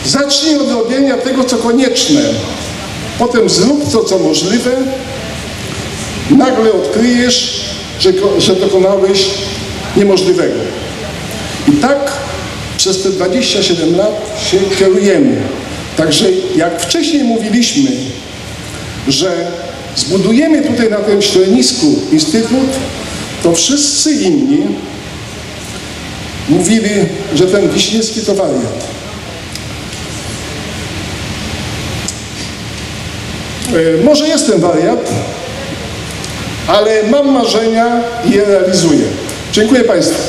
Zacznij od robienia tego, co konieczne. Potem zrób to, co możliwe. Nagle odkryjesz, że dokonałeś niemożliwego. I tak przez te 27 lat się kierujemy. Także jak wcześniej mówiliśmy, że zbudujemy tutaj na tym środowisku instytut, to wszyscy inni mówili, że ten Wiśniewski to wariat. Może jestem wariat, ale mam marzenia i je realizuję. Dziękuję Państwu.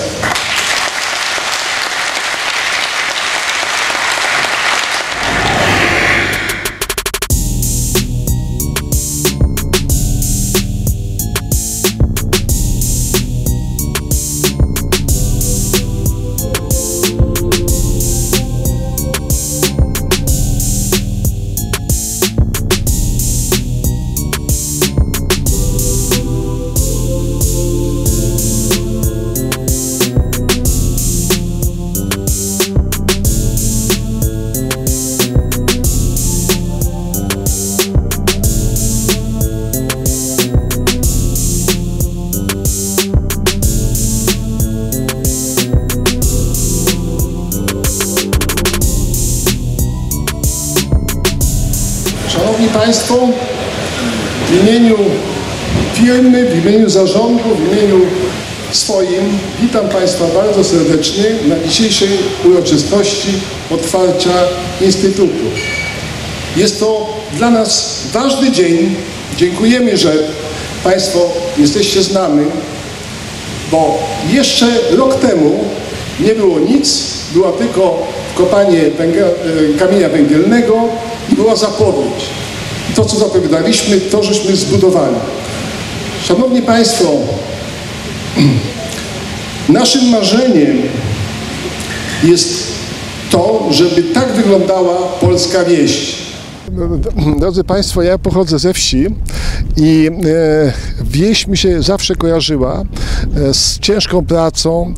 Szanowni Państwo, w imieniu firmy, w imieniu zarządu, w imieniu swoim witam Państwa bardzo serdecznie na dzisiejszej uroczystości otwarcia Instytutu. Jest to dla nas ważny dzień. Dziękujemy, że Państwo jesteście z nami, bo jeszcze rok temu nie było nic, była tylko kopanie kamienia węgielnego i była zapowiedź. To, co zapowiadaliśmy, to żeśmy zbudowali. Szanowni Państwo, naszym marzeniem jest to, żeby tak wyglądała polska wieś. Drodzy Państwo, ja pochodzę ze wsi i wieś mi się zawsze kojarzyła z ciężką pracą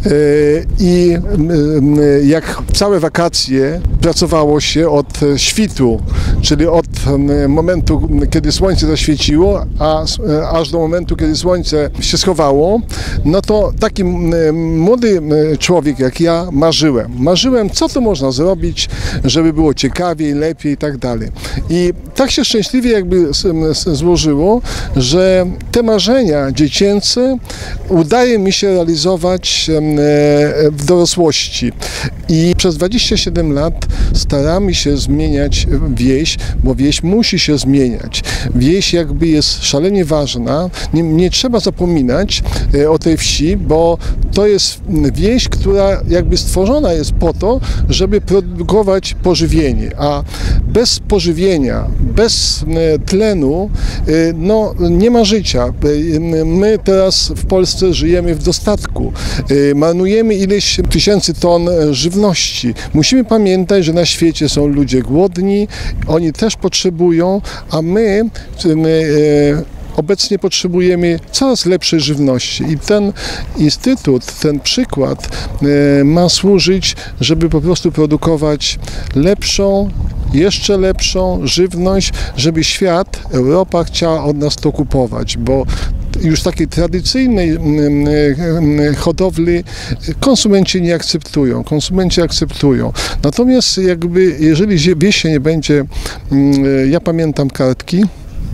i jak całe wakacje pracowało się od świtu, czyli od momentu, kiedy słońce zaświeciło, aż do momentu, kiedy słońce się schowało, no to taki młody człowiek jak ja marzyłem, co to można zrobić, żeby było ciekawiej, lepiej i tak dalej. I tak się szczęśliwie jakby złożyło, że te marzenia dziecięce udaje mi się realizować w dorosłości. I przez 27 lat staramy się zmieniać wieś, bo wieś musi się zmieniać. Wieś jakby jest szalenie ważna. Nie trzeba zapominać o tej wsi, bo to jest wieś, która jakby stworzona jest po to, żeby produkować pożywienie, a bez pożywienia, bez tlenu, no nie ma życia. My teraz w Polsce żyjemy w dostatku. Marnujemy ileś tysięcy ton żywności. Musimy pamiętać, że na świecie są ludzie głodni, oni też potrzebują, a my obecnie potrzebujemy coraz lepszej żywności i ten instytut, ten przykład ma służyć, żeby po prostu produkować lepszą, jeszcze lepszą żywność, żeby świat, Europa chciała od nas to kupować, bo już takiej tradycyjnej hodowli konsumenci nie akceptują, Natomiast jakby, jeżeli wieś się nie będzie, ja pamiętam kartki,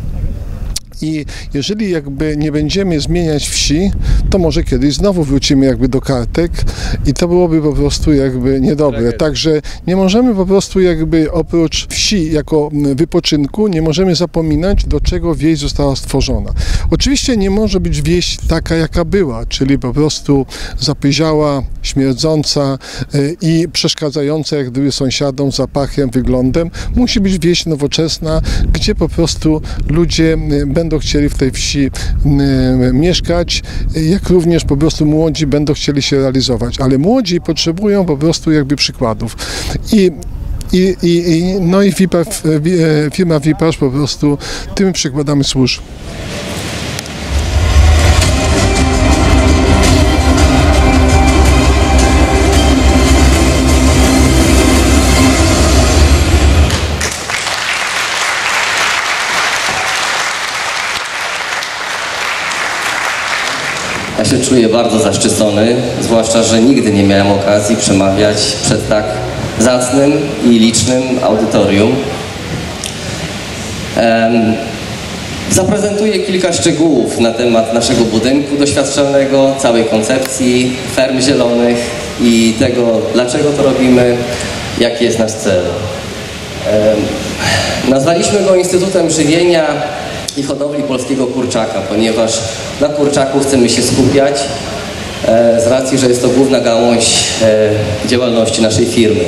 i jeżeli jakby nie będziemy zmieniać wsi, to może kiedyś znowu wrócimy jakby do kartek i to byłoby po prostu jakby niedobre. Także nie możemy po prostu jakby oprócz wsi jako wypoczynku, nie możemy zapominać, do czego wieś została stworzona. Oczywiście nie może być wieś taka, jaka była, czyli po prostu zapyziała, śmierdząca i przeszkadzająca jak gdyby sąsiadom zapachem, wyglądem. Musi być wieś nowoczesna, gdzie po prostu ludzie będą chcieli w tej wsi mieszkać, jak również po prostu młodzi będą chcieli się realizować, ale młodzi potrzebują po prostu jakby przykładów. No i firma Wipasz po prostu tymi przykładami służy. się czuję bardzo zaszczycony, zwłaszcza, że nigdy nie miałem okazji przemawiać przed tak zacnym i licznym audytorium. Zaprezentuję kilka szczegółów na temat naszego budynku doświadczalnego, całej koncepcji ferm zielonych i tego, dlaczego to robimy, jaki jest nasz cel. Nazwaliśmy go Instytutem Żywienia i Hodowli Polskiego Kurczaka, ponieważ na kurczaku chcemy się skupiać z racji, że jest to główna gałąź działalności naszej firmy.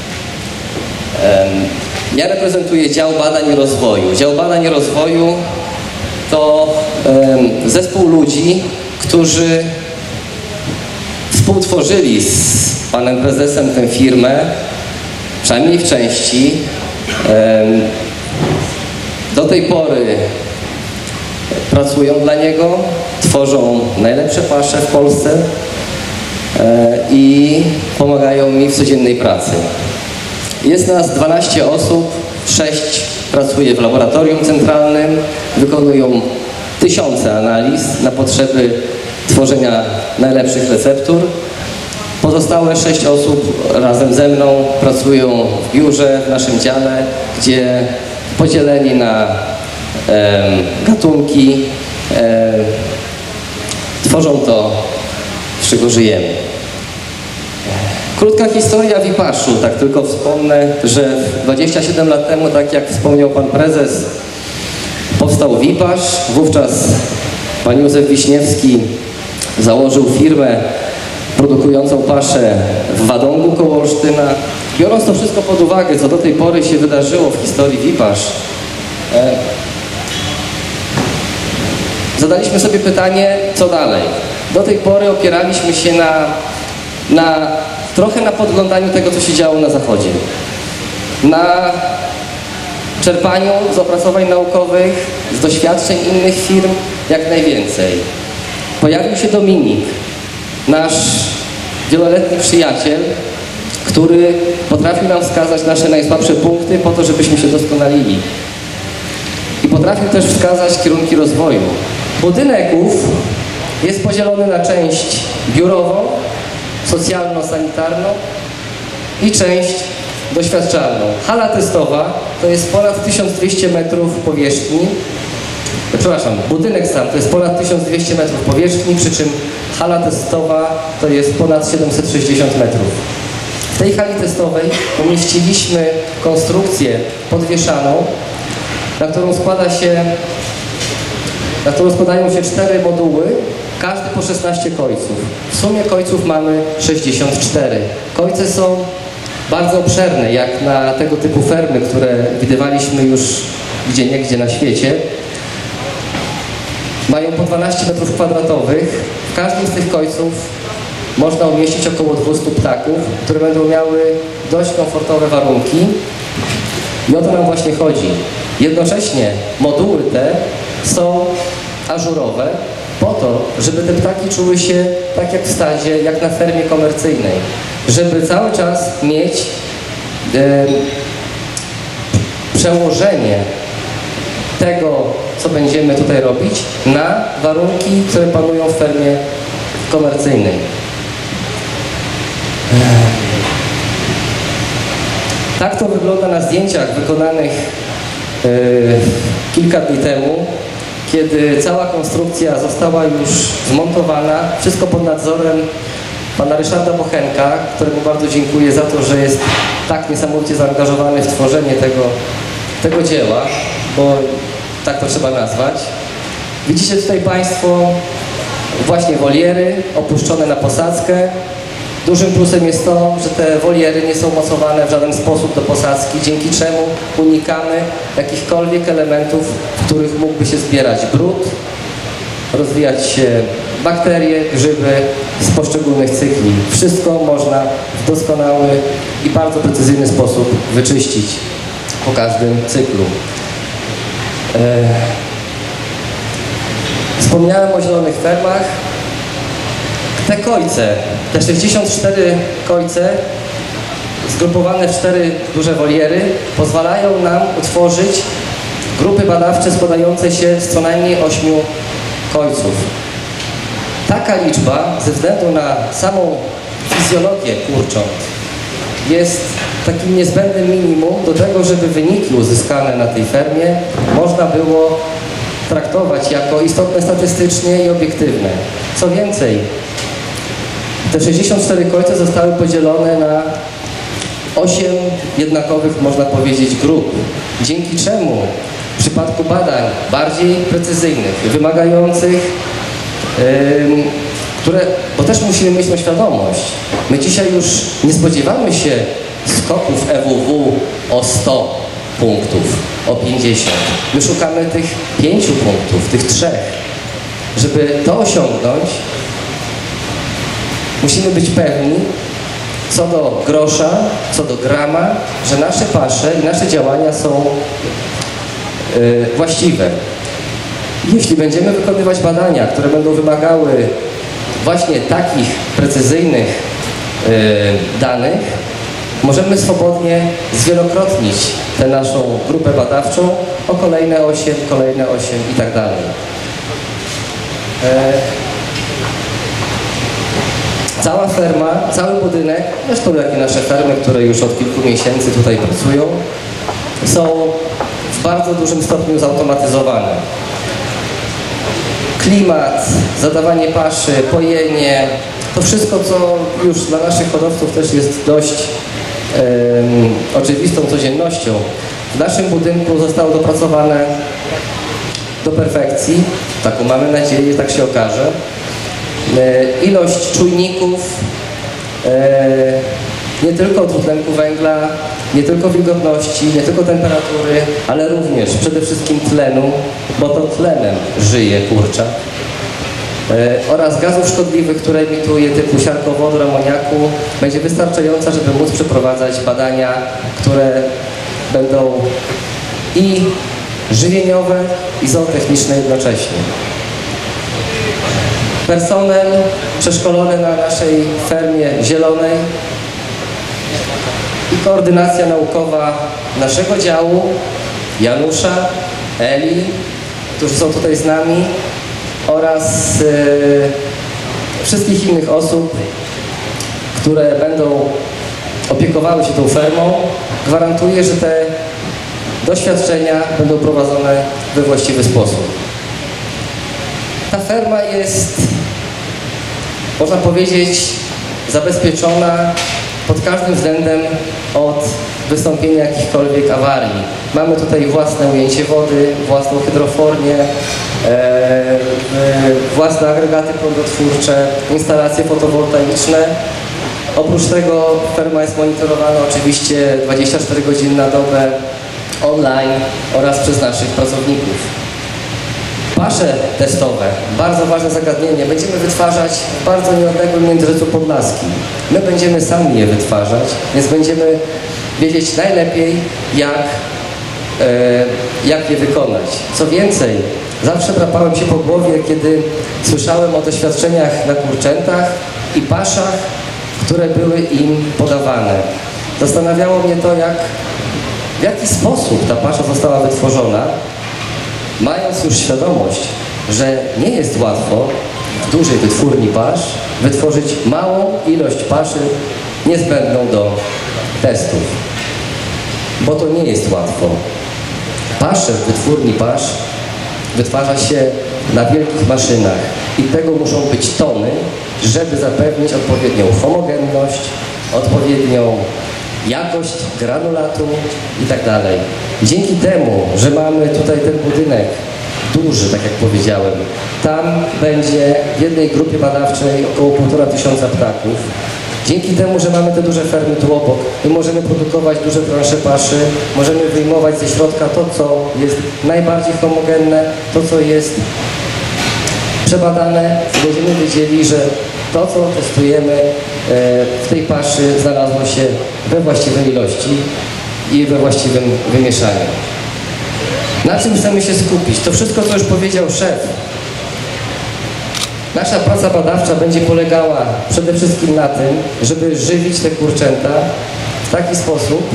Ja reprezentuję Dział Badań i Rozwoju. Dział Badań i Rozwoju to zespół ludzi, którzy współtworzyli z panem prezesem tę firmę, przynajmniej w części. Do tej pory pracują dla niego, tworzą najlepsze pasze w Polsce i pomagają mi w codziennej pracy. Jest nas 12 osób, 6 pracuje w laboratorium centralnym, wykonują tysiące analiz na potrzeby tworzenia najlepszych receptur. Pozostałe 6 osób razem ze mną pracują w biurze, w naszym dziale, gdzie podzieleni na gatunki tworzą to, z czego żyjemy. Krótka historia Wipaszu, tak tylko wspomnę, że 27 lat temu, tak jak wspomniał pan prezes, powstał Wipasz. Wówczas pan Józef Wiśniewski założył firmę produkującą paszę w Wadągu koło Olsztyna. Biorąc to wszystko pod uwagę, co do tej pory się wydarzyło w historii Wipasz, zadaliśmy sobie pytanie, co dalej. Do tej pory opieraliśmy się trochę na podglądaniu tego, co się działo na Zachodzie. Na czerpaniu z opracowań naukowych, z doświadczeń innych firm jak najwięcej. Pojawił się Dominik, nasz wieloletni przyjaciel, który potrafił nam wskazać nasze najsłabsze punkty po to, żebyśmy się doskonalili. I potrafił też wskazać kierunki rozwoju. Budynek ów jest podzielony na część biurową, socjalno-sanitarną i część doświadczalną. Hala testowa to jest ponad 1200 metrów powierzchni. Przepraszam, budynek sam to jest ponad 1200 metrów powierzchni, przy czym hala testowa to jest ponad 760 metrów. W tej hali testowej umieściliśmy konstrukcję podwieszaną, na którą składają się 4 moduły, każdy po 16 kojców. W sumie kojców mamy 64. Kojce są bardzo obszerne, jak na tego typu fermy, które widywaliśmy już gdzieniegdzie na świecie. Mają po 12 metrów kwadratowych. W każdym z tych kojców można umieścić około 200 ptaków, które będą miały dość komfortowe warunki. I o to nam właśnie chodzi. Jednocześnie moduły te są ażurowe po to, żeby te ptaki czuły się tak jak w stadzie, jak na fermie komercyjnej. Żeby cały czas mieć przełożenie tego, co będziemy tutaj robić, na warunki, które panują w fermie komercyjnej. Tak to wygląda na zdjęciach wykonanych kilka dni temu, kiedy cała konstrukcja została już zmontowana, wszystko pod nadzorem pana Ryszarda Bochenka, któremu bardzo dziękuję za to, że jest tak niesamowicie zaangażowany w tworzenie tego dzieła, bo tak to trzeba nazwać. Widzicie tutaj państwo właśnie woliery opuszczone na posadzkę. Dużym plusem jest to, że te woliery nie są mocowane w żaden sposób do posadzki, dzięki czemu unikamy jakichkolwiek elementów, w których mógłby się zbierać brud, rozwijać się bakterie, grzyby z poszczególnych cykli. Wszystko można w doskonały i bardzo precyzyjny sposób wyczyścić po każdym cyklu. Wspomniałem o zielonych fermach. Te kojce, te 64 kojce zgrupowane w 4 duże woliery pozwalają nam utworzyć grupy badawcze składające się z co najmniej 8 kojców. Taka liczba ze względu na samą fizjologię kurcząt jest takim niezbędnym minimum do tego, żeby wyniki uzyskane na tej fermie można było traktować jako istotne statystycznie i obiektywne. Co więcej, te 64 końce zostały podzielone na 8 jednakowych, można powiedzieć, grup, dzięki czemu w przypadku badań bardziej precyzyjnych, wymagających, bo też musimy mieć tą świadomość, my dzisiaj już nie spodziewamy się skoków EWW o 100 punktów, o 50. My szukamy tych 5 punktów, tych 3. Żeby to osiągnąć, musimy być pewni co do grosza, co do grama, że nasze pasze i nasze działania są właściwe. Jeśli będziemy wykonywać badania, które będą wymagały właśnie takich precyzyjnych danych, możemy swobodnie zwielokrotnić tę naszą grupę badawczą o kolejne 8 i tak dalej. Cała ferma, cały budynek, zresztą jak i nasze fermy, które już od kilku miesięcy tutaj pracują, są w bardzo dużym stopniu zautomatyzowane. Klimat, zadawanie paszy, pojenie, to wszystko, co już dla naszych hodowców też jest dość oczywistą codziennością. W naszym budynku zostało dopracowane do perfekcji, taką mamy nadzieję, tak się okaże. Ilość czujników, nie tylko dwutlenku węgla, nie tylko wilgotności, nie tylko temperatury, ale również przede wszystkim tlenu, bo to tlenem żyje kurczak, oraz gazów szkodliwych, które emituje typu siarkowodoru, amoniaku, będzie wystarczająca, żeby móc przeprowadzać badania, które będą i żywieniowe, i zootechniczne jednocześnie. Personel przeszkolony na naszej fermie zielonej i koordynacja naukowa naszego działu, Janusza, Eli, którzy są tutaj z nami, oraz wszystkich innych osób, które będą opiekowały się tą fermą, gwarantuje, że te doświadczenia będą prowadzone we właściwy sposób. Ta ferma jest, można powiedzieć, zabezpieczona pod każdym względem od wystąpienia jakichkolwiek awarii. Mamy tutaj własne ujęcie wody, własną hydrofornię, własne agregaty prądotwórcze, instalacje fotowoltaiczne. Oprócz tego ferma jest monitorowana oczywiście 24 godziny na dobę online oraz przez naszych pracowników. Pasze testowe, bardzo ważne zagadnienie, będziemy wytwarzać w bardzo nieodległym Międzyrzeczu Podlaskim. My będziemy sami je wytwarzać, więc będziemy wiedzieć najlepiej, jak je wykonać. Co więcej, zawsze drapałem się po głowie, kiedy słyszałem o doświadczeniach na kurczętach i paszach, które były im podawane. Zastanawiało mnie to, w jaki sposób ta pasza została wytworzona, mając już świadomość, że nie jest łatwo w dużej wytwórni pasz wytworzyć małą ilość paszy niezbędną do testów. Bo to nie jest łatwo. Pasze w wytwórni pasz wytwarza się na wielkich maszynach i tego muszą być tony, żeby zapewnić odpowiednią homogenność, odpowiednią jakość granulatu i tak dalej. Dzięki temu, że mamy tutaj ten budynek duży, tak jak powiedziałem, tam będzie w jednej grupie badawczej około 1500 ptaków. Dzięki temu, że mamy te duże fermy tu obok, my możemy produkować duże transze paszy, możemy wyjmować ze środka to, co jest najbardziej homogenne, to, co jest przebadane. Będziemy wiedzieli, że to, co testujemy w tej paszy, znalazło się we właściwej ilości i we właściwym wymieszaniu. Na czym chcemy się skupić? To wszystko, co już powiedział szef. Nasza praca badawcza będzie polegała przede wszystkim na tym, żeby żywić te kurczęta w taki sposób,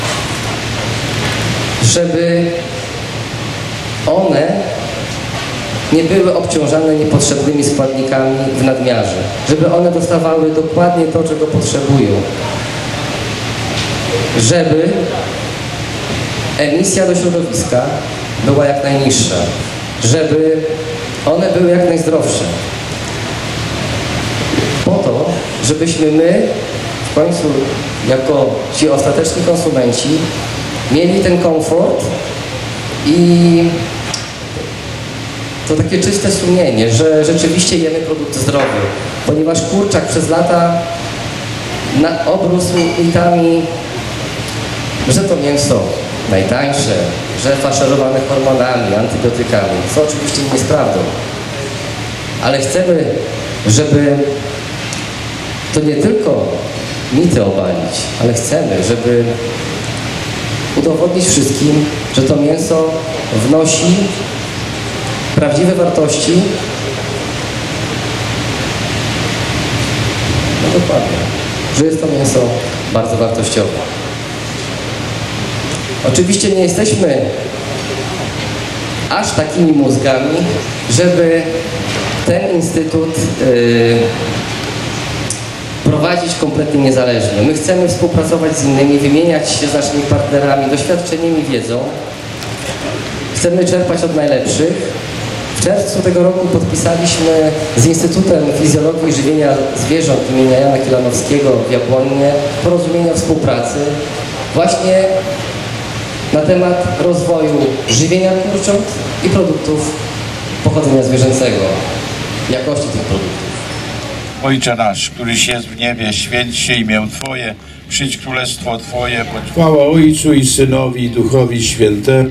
żeby one nie były obciążane niepotrzebnymi składnikami w nadmiarze, żeby one dostawały dokładnie to, czego potrzebują, żeby emisja do środowiska była jak najniższa, żeby one były jak najzdrowsze. Po to, żebyśmy my w końcu, jako ci ostateczni konsumenci, mieli ten komfort i to takie czyste sumienie, że rzeczywiście jemy produkt zdrowy, ponieważ kurczak przez lata obrósł mitami, że to mięso najtańsze, że faszerowane hormonami, antybiotykami, co oczywiście nie jest prawdą. Ale chcemy, żeby to nie tylko mity obalić, ale chcemy, żeby udowodnić wszystkim, że to mięso wnosi prawdziwe wartości. No dokładnie, że jest to mięso bardzo wartościowe. Oczywiście nie jesteśmy aż takimi mózgami, żeby ten instytut prowadzić kompletnie niezależnie. My chcemy współpracować z innymi, wymieniać się z naszymi partnerami, doświadczeniem i wiedzą. Chcemy czerpać od najlepszych. W czerwcu tego roku podpisaliśmy z Instytutem Fizjologii i Żywienia Zwierząt imienia Jana Kilanowskiego w Jabłonnie porozumienie o współpracy właśnie na temat rozwoju żywienia kurcząt i produktów pochodzenia zwierzęcego, jakości tych produktów. Ojcze nasz, któryś jest w niebie, święć się imię Twoje, przyjdź królestwo Twoje. Chwała Ojcu i Synowi i Duchowi Świętemu.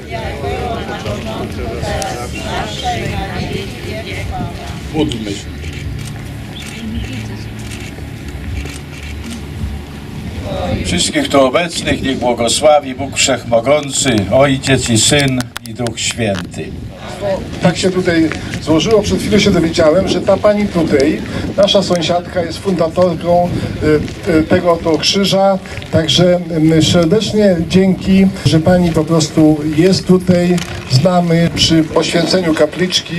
Módlmy się. Wszystkich tu obecnych niech błogosławi Bóg Wszechmogący, Ojciec i Syn i Duch Święty. Tak się tutaj złożyło, przed chwilą się dowiedziałem, że ta pani tutaj, nasza sąsiadka, jest fundatorką tego oto krzyża, także serdecznie dzięki, że pani po prostu jest tutaj z nami przy poświęceniu kapliczki.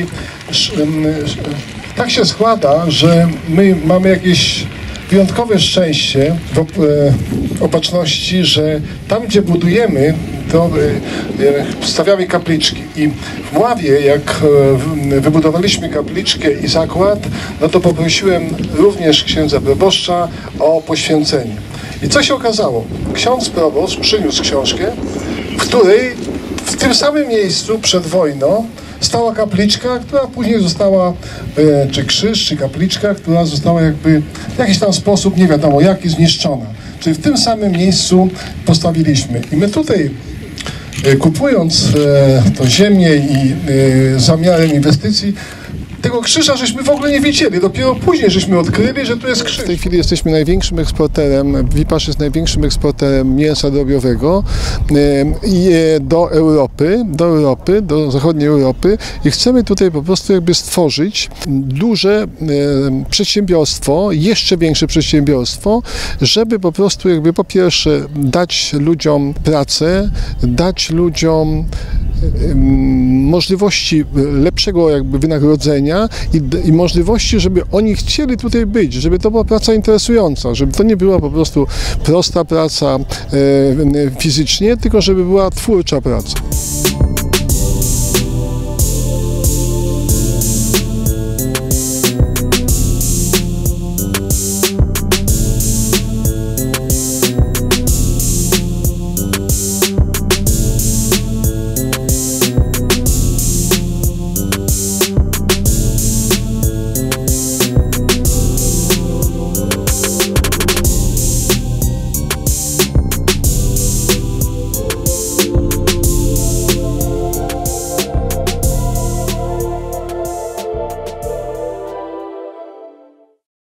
Tak się składa, że my mamy jakieś wyjątkowe szczęście w Opatrzności, że tam, gdzie budujemy, to stawiamy kapliczki. I w Mławie, jak wybudowaliśmy kapliczkę i zakład, no to poprosiłem również księdza proboszcza o poświęcenie. I co się okazało? Ksiądz proboszcz przyniósł książkę, w której w tym samym miejscu przed wojną stała kapliczka, która później została, czy krzyż, czy kapliczka, która została jakby w jakiś tam sposób, nie wiadomo jaki, zniszczona. Czyli w tym samym miejscu postawiliśmy. I my tutaj, kupując tą ziemię i zamiarem inwestycji, tego krzyża żeśmy w ogóle nie widzieli. Dopiero później żeśmy odkryli, że tu jest krzyż. W tej chwili jesteśmy największym eksporterem, Wipasz jest największym eksporterem mięsa drobiowego do Europy, do zachodniej Europy i chcemy tutaj po prostu jakby stworzyć duże przedsiębiorstwo, jeszcze większe przedsiębiorstwo, żeby po prostu jakby po pierwsze dać ludziom pracę, dać ludziom możliwości lepszego jakby wynagrodzenia i możliwości, żeby oni chcieli tutaj być, żeby to była praca interesująca, żeby to nie była po prostu prosta praca fizycznie, tylko żeby była twórcza praca.